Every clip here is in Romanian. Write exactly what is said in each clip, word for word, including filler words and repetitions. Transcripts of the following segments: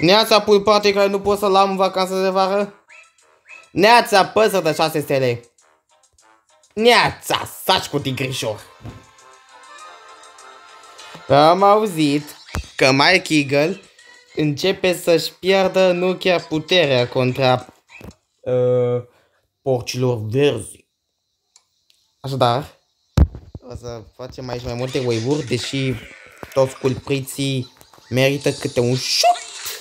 Neața pulpate care nu pot să-l am în vacanță de vară. Neața păsăr de șase stele. Neața saci cu tigrișor. Am auzit că Mike Eagle începe să-și pierdă nu chiar puterea contra uh, porcilor verzi. Așadar, o să facem aici mai multe wave-uri, deși toți culpriții merită câte un shot.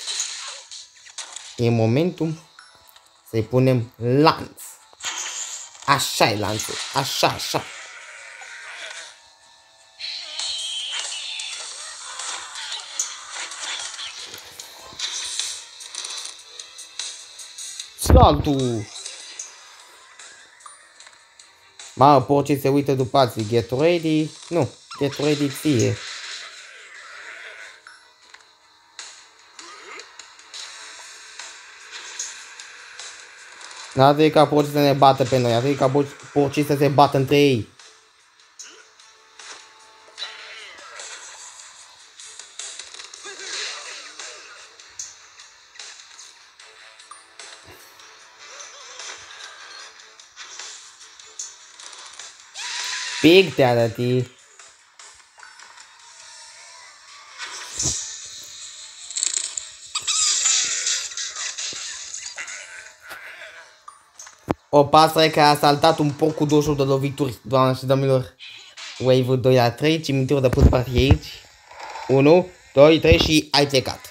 E momentul să-i punem lanț. Așa e lanțul, așa, așa. Saltul! Mamă, porcii se uită după alții. Get ready? Nu, get ready ție. N-ar trebui ca porcii să ne bată pe noi, ar trebui ca porcii să se bată între ei. Big Daddy. O pasăre care a saltat un poc cu douăzeci de lovituri, doamne și domnilor. Wave-ul doi la trei, cimitirul de putpati aici. unu, doi, trei și ai plecat.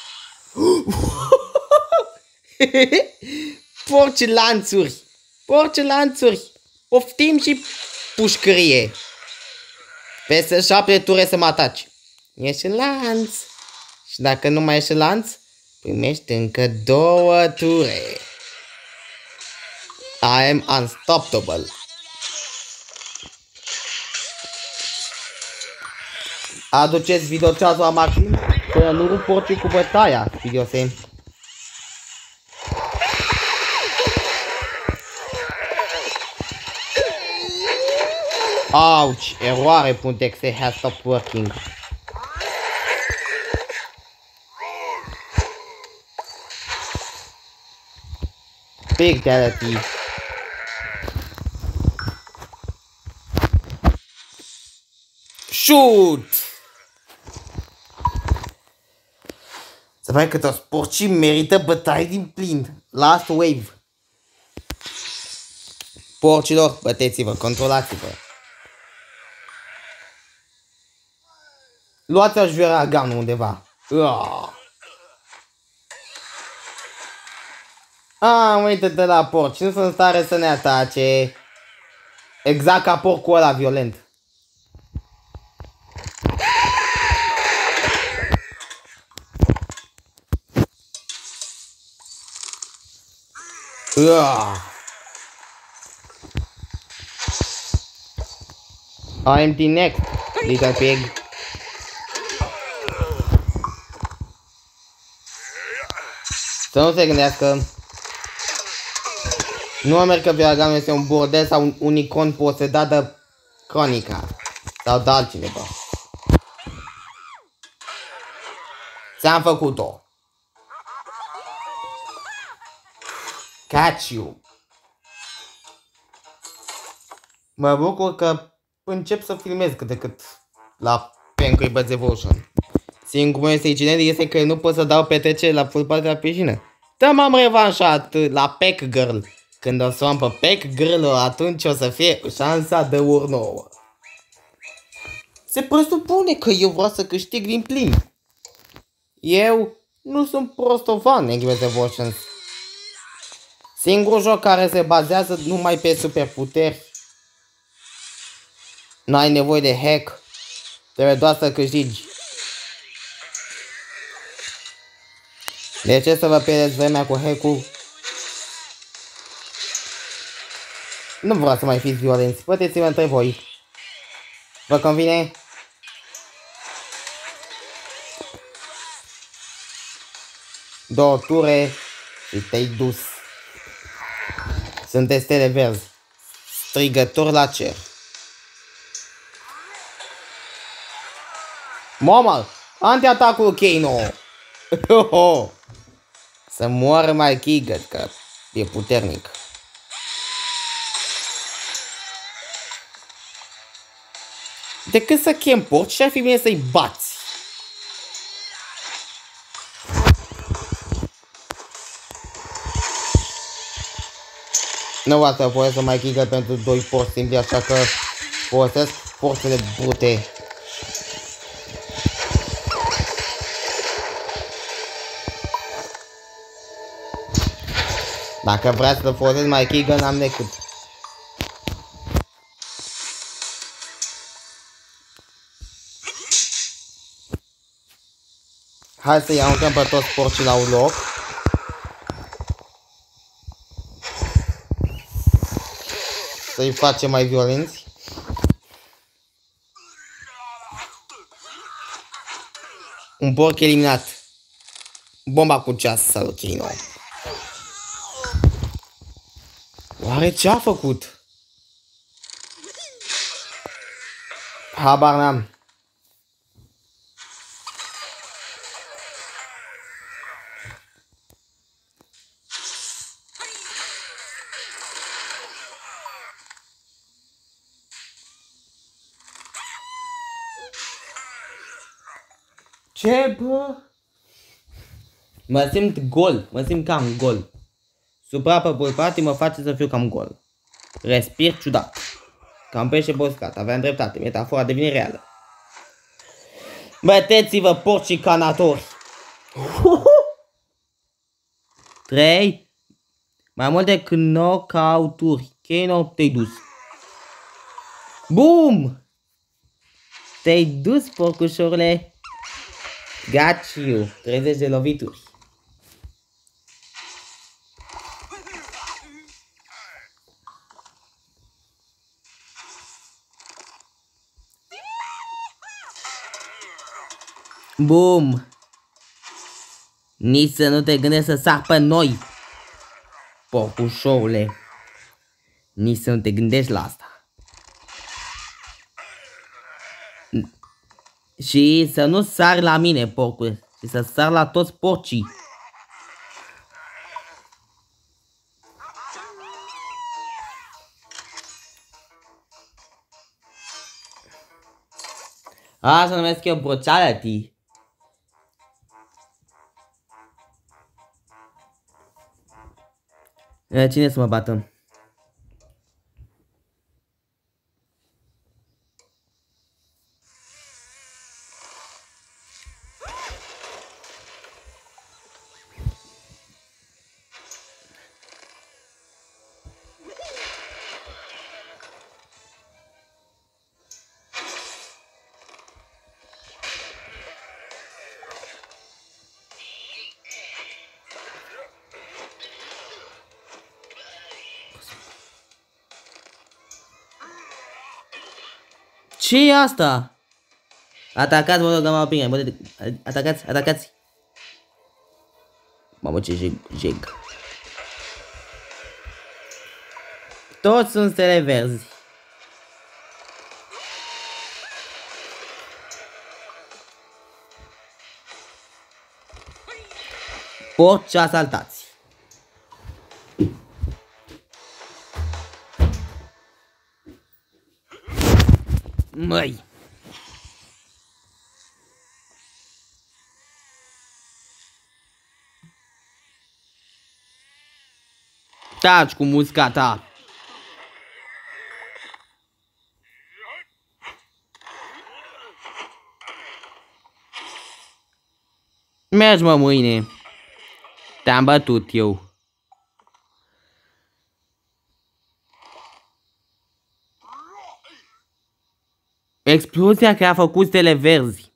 Porci lanțuri! Porci lanțuri! Poftim și pușcărie. Peste șapte ture să mă ataci. Ești în lanț. Și dacă nu mai ești în lanț, primești încă două ture. I am unstoppable. Aduceți videoceazul la maxim până nu rup porcii cu bătaia, videose. Ouch! Eroare, .exe has stopped working. Big Daddy. Shoot! Să vedem că toți porcii merită bătaie din plin. Last wave. Porcilor, băteți-vă, controlați-vă. Luați-o și veraganul undeva. Uah. Ah, uite-te la porci, nu sunt în stare să ne atace. Exact ca porcul ăla violent. Uah. I am the next little pig. Să nu se gândească. Nu mă că Veraganul este un bordel sau un unicorn posedat de Cronica sau de altcineva. Ți-am făcut-o. Catch you. Mă bucur că încep să filmez cât de cât la Penguin Bad Devotion. Singurul meu incident este că nu pot să dau petrecere la fotbal de la piscină. Dar m-am revanșat la Pack Girl. Când o să am pe Pack Girl, atunci o să fie șansa de ori nouă. Se presupune că eu vreau să câștig din plin. Eu nu sunt prostovan, Angry Devotions. Singurul joc care se bazează numai pe superputeri. N-ai nevoie de hack. Trebuie doar să câștigi. De ce să vă pierdeți vremea cu hack-ul? Nu vreau să mai fiți violenți. Puteți-vă între voi. Vă convine? Două ture și te-ai dus. Sunteți stele verzi. Strigători la cer. Mama! Anti-atacul Kano! Să moară Mike Egan, că e puternic. Decât să chem porci și ar fi bine să-i bați. Nu asta folosesc Mike Egan pentru doi porci simpli, așa că folosesc porțile brute. Dacă vreți să folosesc Mike Egan, n-am decât. Hai să-i aruncăm pe toți porcii la un loc. Să-i facem mai violenți. Un porc eliminat. Bomba cu ceas, salut Chino. Oare ce a făcut? Habar n-am. Ce, bă? Mă simt gol, mă simt cam gol. Supra pe pulpati mă face să fiu cam gol. Respir ciudat. Cam pește boscat, aveam dreptate, metafora devine reală. Băteți-vă porcii canatori. Trei. Mai mult decât knockout-uri. Kano, te-ai dus. Bum! Te-ai dus, porcușorule. Got you. treizeci de lovituri. Bum! Nici să nu te gândești să sar pe noi, porcușorule. Nici să nu te gândești la asta. Și să nu sari la mine, porcule, și să sar la toți porcii. Asta numesc eu brutality. Cine să mă bată? Ce e asta? Atacați, mă rog, mă opină. Atacați, atacați. Mamă, ce jeg, jeg. Toți sunt stele verzi. Porci asaltați. Măi! Taci cu musca ta! Mergi, mă, mâine! Te-am bătut eu! Explozia care a făcut stele verzi.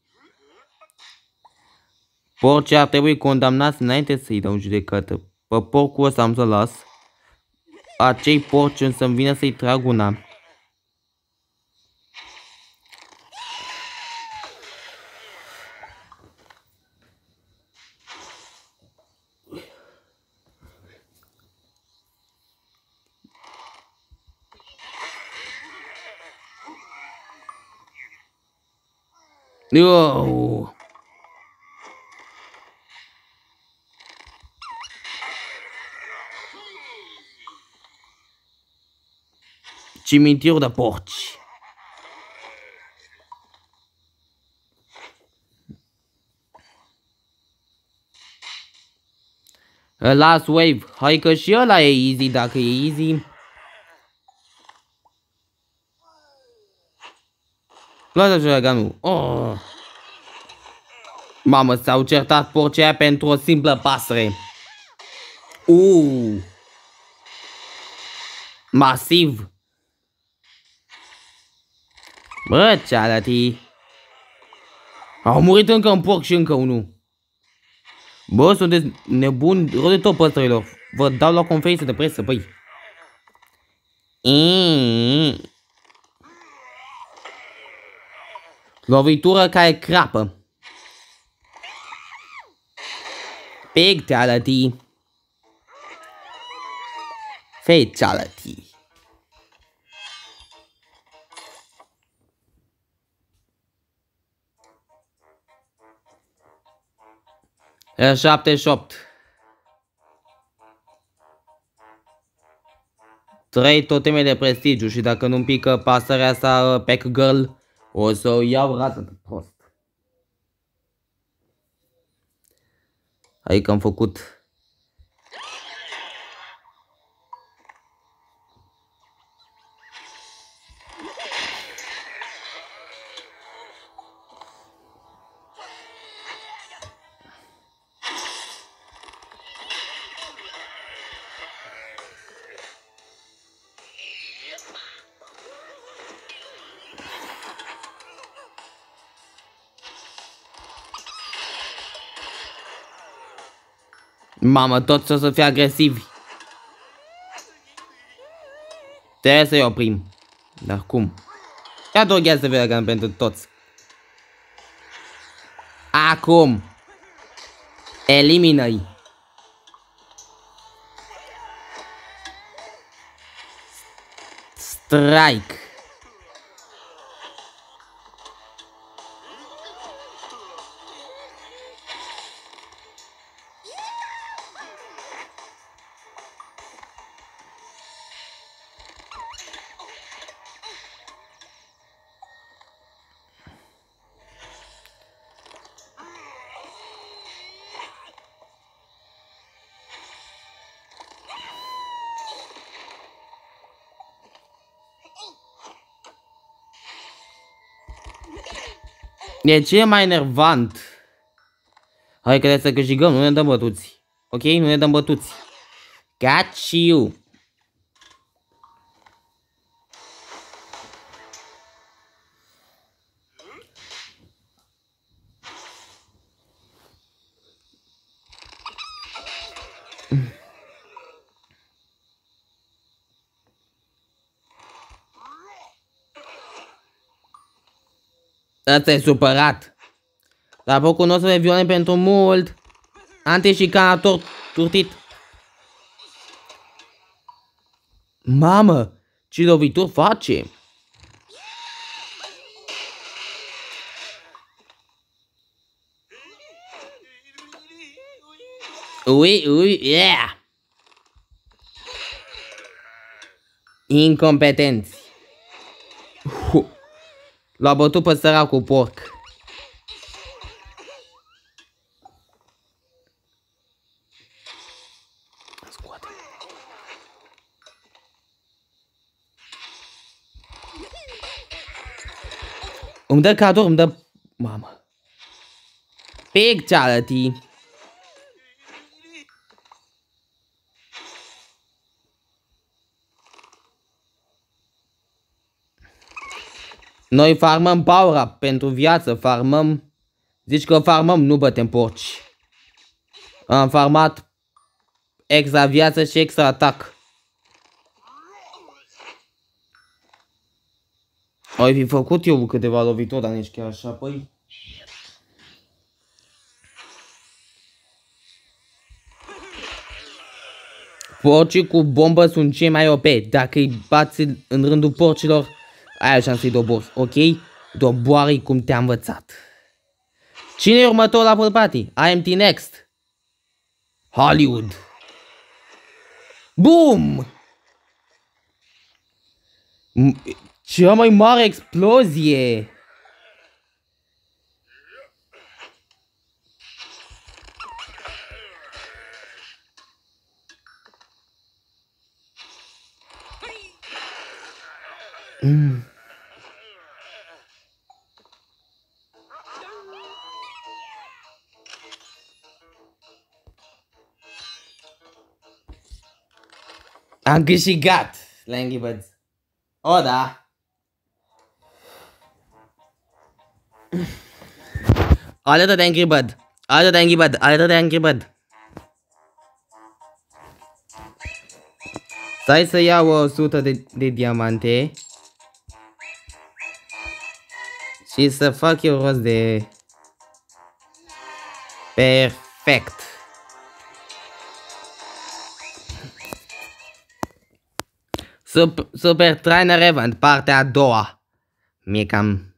Porcii ar trebui condamnați înainte să-i dau în judecată. Pe porcul ăsta am să las. Acei porci însă îmi vine să-i trag una. Oh. Cimitirul de porci. Las wave. Hai că și ăla e easy dacă e easy. Lasă juraganul. Oh. Mamă, s-au certat porcii aia pentru o simplă pasăre. Uuu. Masiv. Bă, cealătii. Au murit încă un porc și încă unul. Bă, sunteți nebuni rău de tot, păstrărilor. Vă dau la conferință de presă, băi. Mm. Lovitură ca e crapă. Fatality. Fatality. șaptezeci și opt. Trei toteme de prestigiu și dacă nu-mi pică pasărea asta Pack Girl, o să o iau rată de prost. Adică am făcut mamă, toți o să fie agresivi. Trebuie să-i oprim. Dar cum? Ia droghează vegan pentru toți. Acum. Elimină-i. Strike. E ce e mai enervant. Hai că trebuie să câștigăm, nu ne dăm bătuți. Ok? Nu ne dăm bătuți. Got you. Ăsta e supărat. Dar focul nostru e violent pentru mult. Anti-șicanator turtit. Mamă, ce lovituri face? Ui, ui, yeah. Incompetenți. L-a bătut pe săracul porc. Scoate. Îmi dă cadou, îmi dă... Mamă. Fatality. Noi farmăm power-up pentru viață, farmăm... Zici că farmăm, nu bătem porci. Am farmat extra viață și extra atac. Ai fi făcut eu câteva lovituri, dar nici chiar așa, păi... Porcii cu bombă sunt cei mai O P. Dacă îi bați în rândul porcilor, ai o șansă să-i dobori, ok? Doboară-i cum te-am învățat. Cine e următorul la pool party? I M T next. Hollywood. Boom! Cea mai mare explozie! Mm. Am câștigat la Angry Birds. O, da. Alătă de Angry Bird. Alătă de Angry Bird. Alătă de Angry Bird. Stai să iau o sută de, de diamante. Și să fac eu rost de... Perfect. Super, Super Trainer Event, partea a doua. Mi-e cam...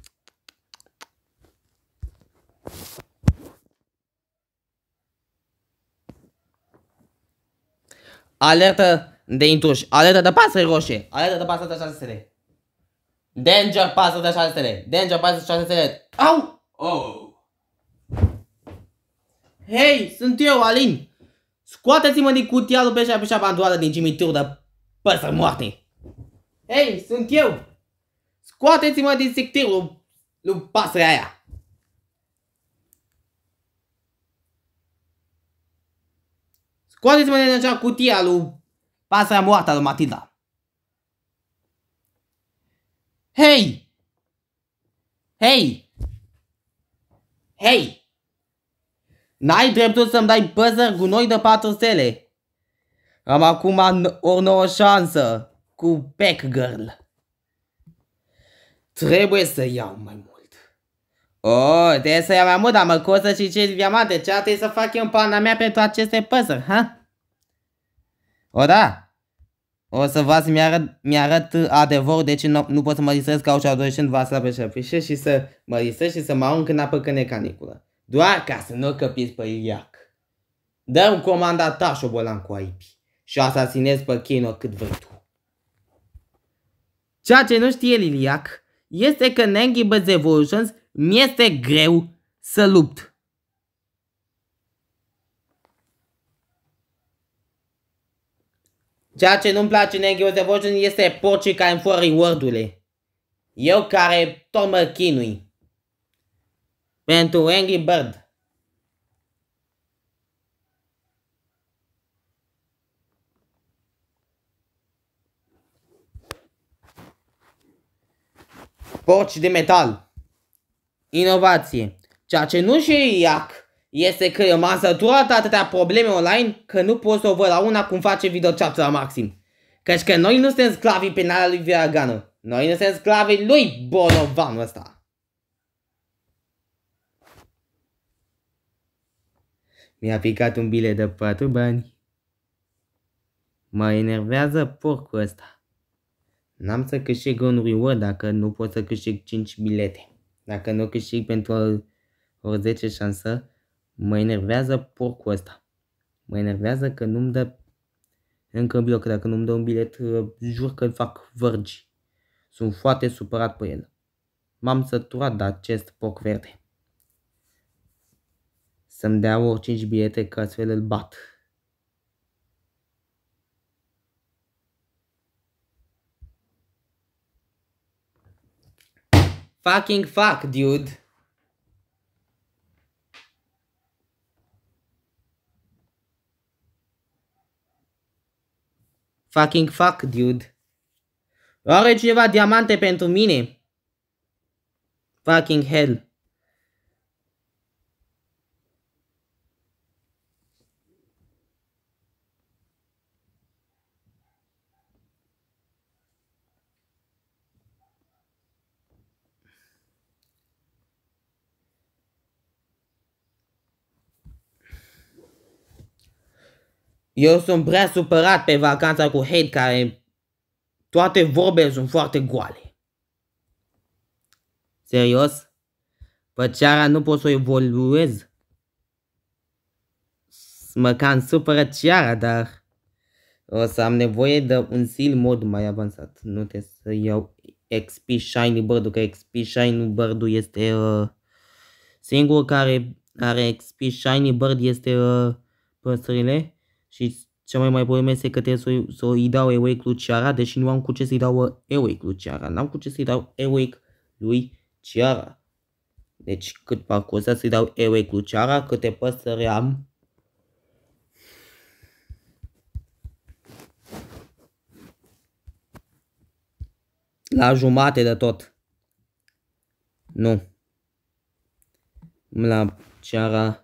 Alertă de intruși, alertă de pasăre roșie, alertă de pasăre de șase stele. Danger pasăre de șase stele, danger pasăre de șase stele. Au! Oh! Hei, sunt eu, Alin! Scoateți-mă din cutia lui Peșa Peșa Bandoară din cimitirul de păsări moarte. Hei, sunt eu! Scoateți-mă din sectirul lui pasărea aia. Scoateți-mă din acea cutie a lui pasărea moartă a lui Matilda. Hei! Hei! Hei! N-ai dreptul să-mi dai păsări gunoi de patru stele. Am acum o nouă șansă cu Pack Girl. Trebuie să iau mai mult. Oh, trebuie să iau mai mult, dar mă costă și cinci diamante. Ce trebuie să fac eu în pana mea pentru aceste păsări, ha? O, da. O să vă să mi-arăt mi arăt adevărul de ce nu, nu pot să mă distrez ca ușa adolescent vasă pe șăpișe și să mă distrez și să mă arunc în apă când e caniculă. Doar ca să nu căpiți pe Iliac. Dă un comandat șobolan cu aipi și asasinezi pe Kino cât vrei tu. Ceea ce nu știe Liliac este că în Angry Birds Evolutions mi-este greu să lupt. Ceea ce nu-mi place în Angry Birds Evolutions este porcii care îmi fură reward-urile. Eu care tot mă chinui. Pentru Angry Bird. Porci de metal. Inovație. Ceea ce nu știe Iac este că eu m-am săturat atâtea probleme online că nu pot să o văd la una cum face videochat la maxim. Căci că noi nu suntem sclavii penale lui Viaganu. Noi nu suntem sclavii lui Bonovanul ăsta. Mi-a picat un bilet de patru bani. Mă enervează porcul ăsta. N-am să câștig un reward dacă nu pot să câștig cinci bilete. Dacă nu câștig pentru o zece șansă, mă enervează porcul ăsta. Mă enervează că nu-mi dă încă un bilet, că dacă nu-mi dă un bilet, jur că fac vărgi. Sunt foarte supărat pe el. M-am săturat de acest porc verde. Să-mi dea o cinci bilete că astfel îl bat. Fucking fuck, dude. Fucking fuck, dude. Are cineva diamante pentru mine? Fucking hell. Eu sunt prea supărat pe vacanța cu hate care toate vorbele sunt foarte goale. Serios? Păceara nu pot să o evoluez? Mă cam supără ceara, dar O să am nevoie de un seal mod mai avansat. Nu trebuie să iau X P Shiny Bird-ul, că X P Shiny Bird-ul este uh, singurul care are X P Shiny Bird este uh, păsările și cea mai mai problemă este că trebuie să, să îi dau Awake lui Ciara, deși nu am cu ce să-i dau uh, Awake lui Ciara. N-am cu ce să-i dau Awake lui Ciara. Deci cât parcursa să-i dau Awake lui Ciara, câte păsări am. La jumate de tot. Nu. La Ciara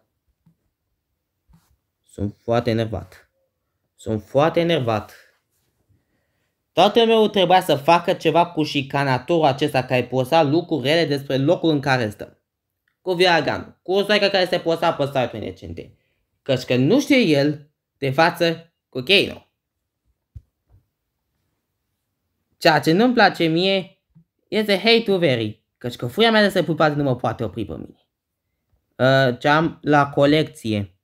sunt foarte enervat. Sunt foarte enervat. Toată meu trebuia să facă ceva cu șicanatorul acesta care posta lucruri rele despre locul în care stăm. Cu Viagan, cu o soaică care se posta pe site recente. Căci că nu știe el de față cu Keino. Ceea ce nu-mi place mie este hate-ul verii. Căci că furia mea de săpupate nu mă poate opri pe mine. Uh, ce am la colecție.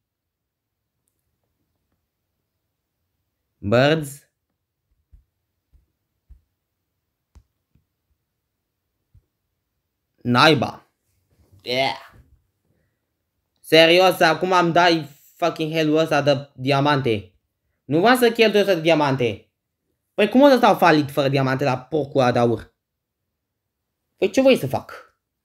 Birds. Naiba. Yeah. Serios, acum am dai fucking hell-ul ăsta de diamante. Nu vreau să cheltui ăsta de diamante. Păi cum o să stau falit fără diamante la porcul ăla de aur? Păi ce voi să fac?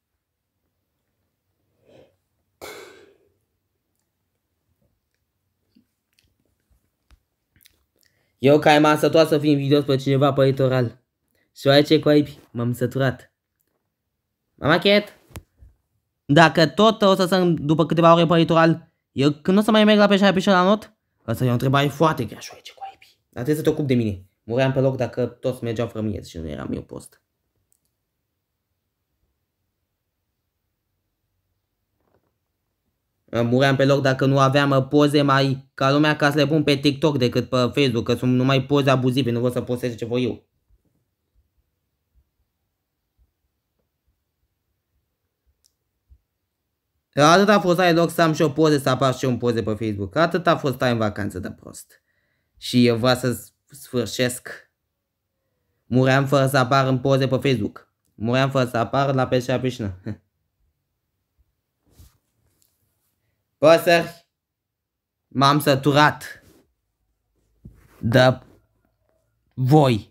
Eu care m-am săturat să fim videos pe cineva pe litoral. Și aici cu aici m-am săturat. Mama Cat, dacă tot o să sunt după câteva ore pe litoral, eu când o să mai merg la peștera peștera la not? Asta e o întrebare foarte grea și aici cu aici. Dar trebuie să te ocupi de mine. Muream pe loc dacă toți mergeau fără mine și nu eram eu post. Muream pe loc dacă nu aveam poze mai ca lumea ca să le pun pe TikTok decât pe Facebook, că sunt numai poze abuzive, nu vreau să postez ce voi eu. Atât a fost ai loc să am și o poze, să apar și eu în poze pe Facebook. Atât a fost ai în vacanță de prost. Și eu vreau să sfârșesc. Muream fără să apar în poze pe Facebook. Muream fără să apar la peștera piscină. Păsări, m-am săturat de voi.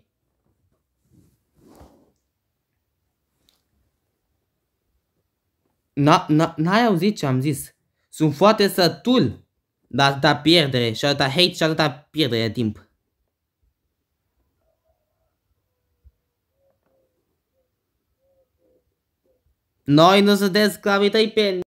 N-ai auzit ce am zis? Sunt foarte sătul de atâta pierdere și atâta hate și atâta pierdere de timp. Noi nu suntem sclavii tăi pe